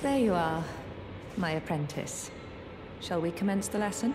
There you are, my apprentice. Shall we commence the lesson?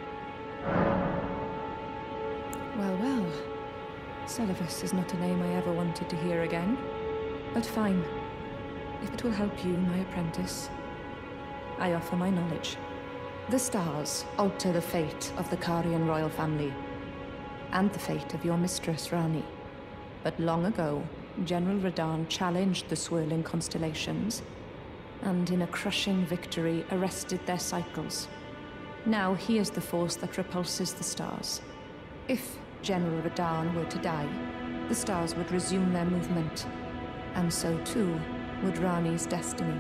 Well, well. Seluvis is not a name I ever wanted to hear again. But fine. If it will help you, my apprentice, I offer my knowledge. The stars alter the fate of the Carian royal family, and the fate of your mistress, Ranni. But long ago, General Radahn challenged the swirling constellations, and in a crushing victory arrested their cycles. Now he is the force that repulses the stars. If General Radahn were to die, the stars would resume their movement, and so too would Ranni's destiny.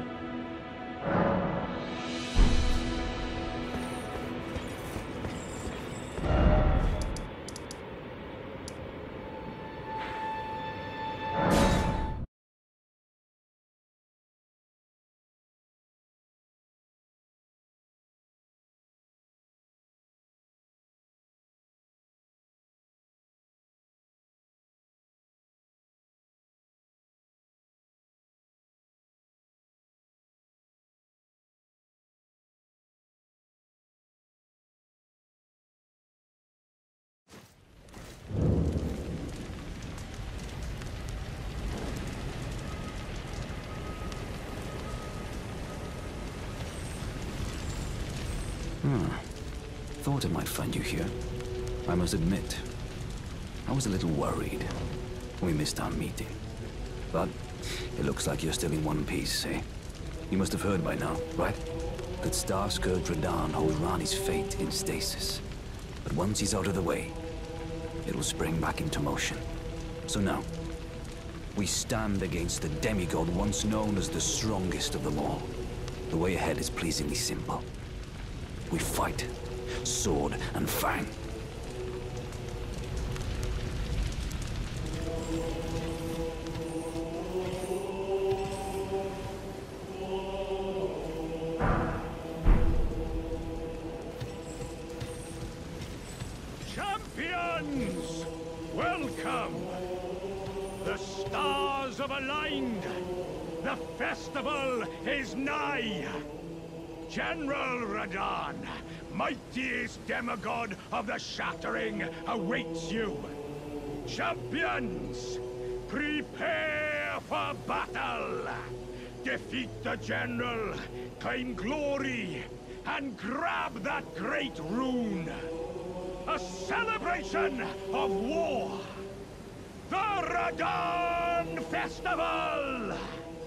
Thought I might find you here. I must admit, I was a little worried. We missed our meeting. But it looks like you're still in one piece, eh? You must have heard by now, right? That Starscourge Radahn holds Ranni's fate in stasis. But once he's out of the way, it will spring back into motion. So now, we stand against the demigod once known as the strongest of them all. The way ahead is pleasingly simple. We fight, sword and fang. Champions! Welcome! The stars have aligned. The festival is nigh. General Radahn, mightiest demigod of the Shattering, awaits you. Champions, prepare for battle. Defeat the General, claim glory, and grab that great rune. A celebration of war. The Radahn Festival!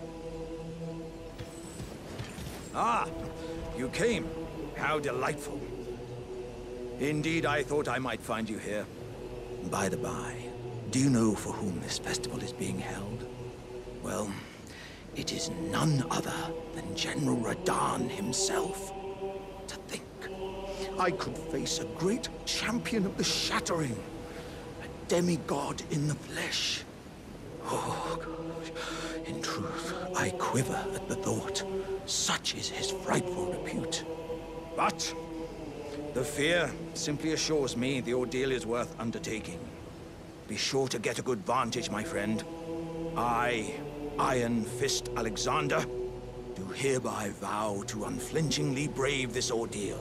Ah, you came. How delightful. Indeed, I thought I might find you here. By the by, do you know for whom this festival is being held? Well, it is none other than General Radahn himself. To think, I could face a great champion of the Shattering. A demigod in the flesh. Oh, gosh. In truth, I quiver at the thought. Such is his frightful repute. But the fear simply assures me the ordeal is worth undertaking. Be sure to get a good vantage, my friend. I, Iron Fist Alexander, do hereby vow to unflinchingly brave this ordeal.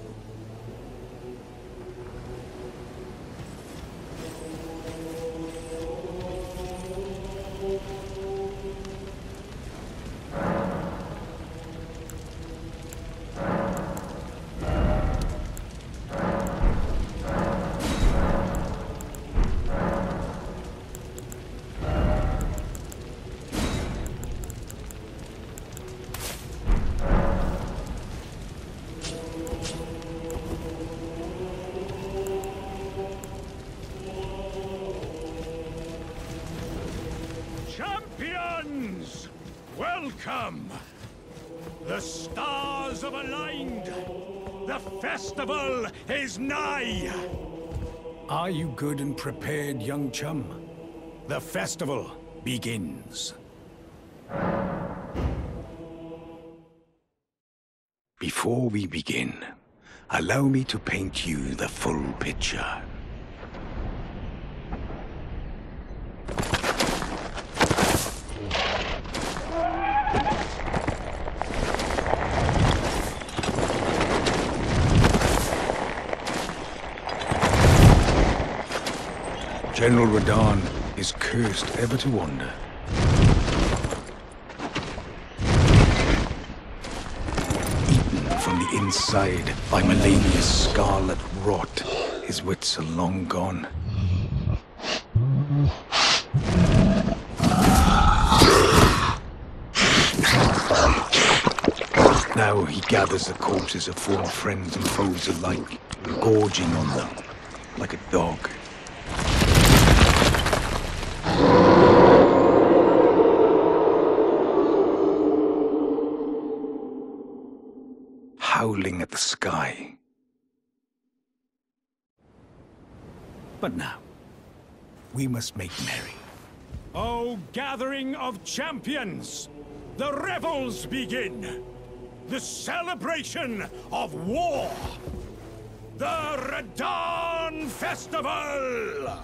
Champions! Welcome! The stars have aligned! The festival is nigh! Are you good and prepared, young chum? The festival begins. Before we begin, allow me to paint you the full picture. General Radahn is cursed ever to wander. Eaten from the inside by Malenia's scarlet rot, his wits are long gone. Now he gathers the corpses of former friends and foes alike, gorging on them like a dog. Howling at the sky. But now, we must make merry. O gathering of champions! The revels begin! The celebration of war! The Radahn Festival!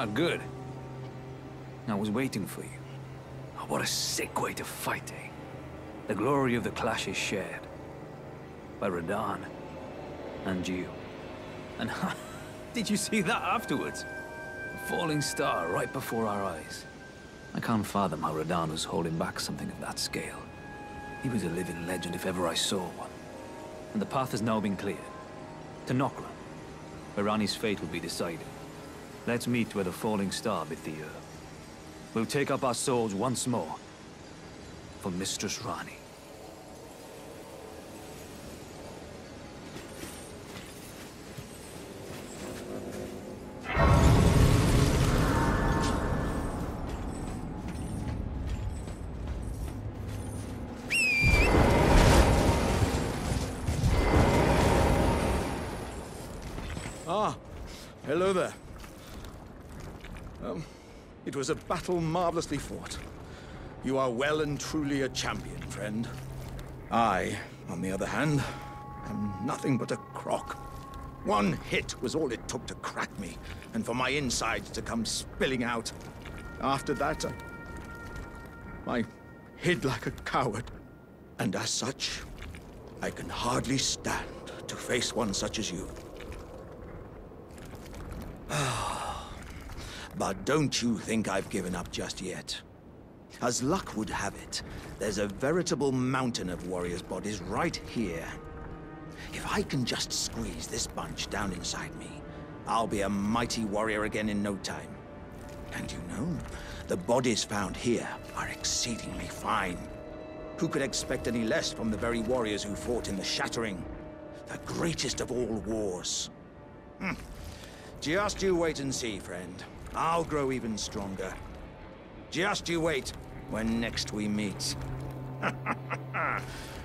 Ah, good. I was waiting for you. Oh, what a sick way to fight, eh? The glory of the clash is shared. By Radahn. And you. And did you see that afterwards? A falling star right before our eyes. I can't fathom how Radahn was holding back something of that scale. He was a living legend if ever I saw one. And the path has now been cleared. To Nokron, where Ranni's fate will be decided. Let's meet where the falling star bit the earth. We'll take up our swords once more. For Mistress Ranni. Ah, hello there. It was a battle marvelously fought. You are well and truly a champion, friend. I, on the other hand, am nothing but a crock. One hit was all it took to crack me, and for my insides to come spilling out. After that, I hid like a coward. And as such, I can hardly stand to face one such as you. But don't you think I've given up just yet. As luck would have it, there's a veritable mountain of warriors' bodies right here. If I can just squeeze this bunch down inside me, I'll be a mighty warrior again in no time. And you know, the bodies found here are exceedingly fine. Who could expect any less from the very warriors who fought in the Shattering? The greatest of all wars. Just you wait and see, friend. I'll grow even stronger. Just you wait when next we meet.